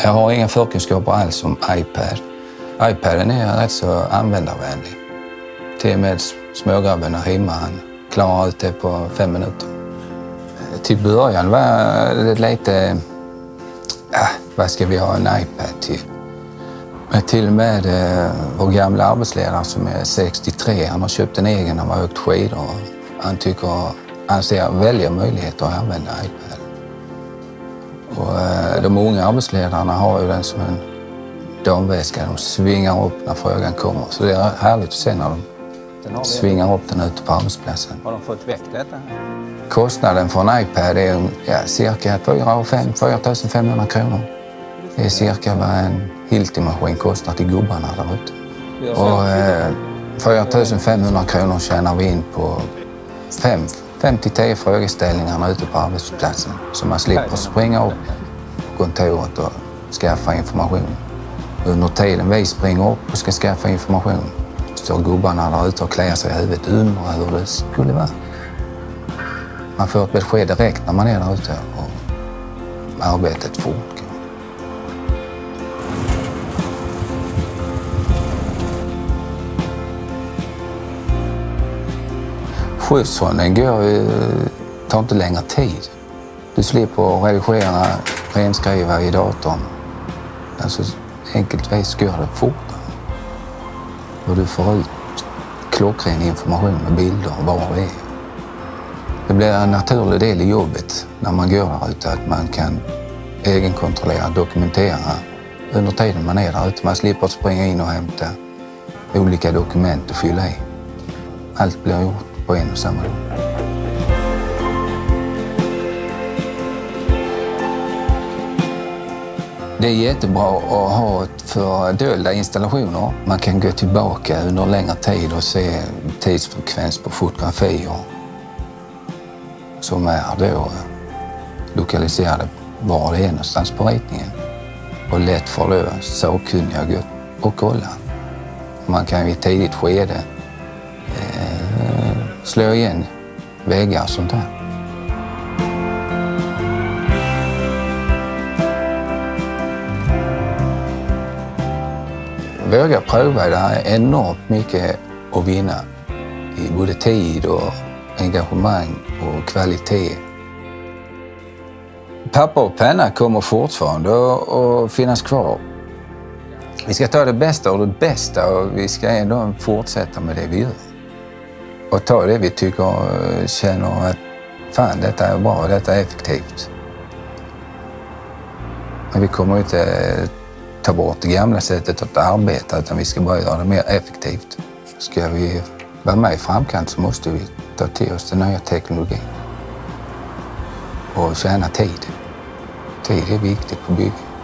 Jag har inga förkunskaper alls om iPad. iPaden är rätt så användarvänlig. Till och med smågrabben här hemma, han klarar ut det på 5 minuter. Till början var det lite, vad ska vi ha en iPad till? Men till och med vår gamla arbetsledare som är 63, han har köpt en egen, han har åkt skidor. Han ser välja möjligheter att använda iPad. Och de unga arbetsledarna har ju den som en damväska. De svingar upp när frågan kommer. Så det är härligt att se när de svingar upp den ute på arbetsplatsen. Har de fått väck detta? Kostnaden för en iPad är cirka 4 500 kronor. Det är cirka vad en Hilti-maskin kostar till gubbarna där ute. Och 4 500 kronor tjänar vi in på 5-10 frågeställningar ute på arbetsplatsen. Så man slipper springa upp på kontoret och skaffa information. Under tiden vi springer upp och ska skaffa information står gubbarna där ute och klär sig i huvudet och undrar hur det skulle vara. Man får ett besked direkt när man är där ute och arbetet fortgår. Skyddsrummen tar inte längre tid. Du slipper redigera, renskriva i datorn. Alltså enkeltvis går det fortare. Och du får ut klockren information med bilder och var det är. Det blir en naturlig del i jobbet när man går där ute att man kan egenkontrollera, dokumentera under tiden man är där ute. Man slipper springa in och hämta olika dokument och fylla i. Allt blir gjort på en och samma gång. Det är jättebra att ha för dolda installationer. Man kan gå tillbaka under längre tid och se tidsfrekvens på fotografier som är då lokaliserade var det är någonstans på ritningen. Och lätt för då sakkunniga gå och kolla. Man kan i ett tidigt skede slå igen väggar och sånt där. Våga pröva, det här är enormt mycket att vinna i både tid och engagemang och kvalitet. Papper och penna kommer fortfarande att finnas kvar. Vi ska ta det bästa och det bästa och vi ska ändå fortsätta med det vi gör. Och ta det vi tycker känner att fan, detta är bra, detta är effektivt. Men vi kommer inte ta bort det gamla sättet att arbeta utan vi ska bara göra det mer effektivt. Ska vi vara med i framkant så måste vi ta till oss den nya teknologin. Och tjäna tid. Tid är viktigt på bygget.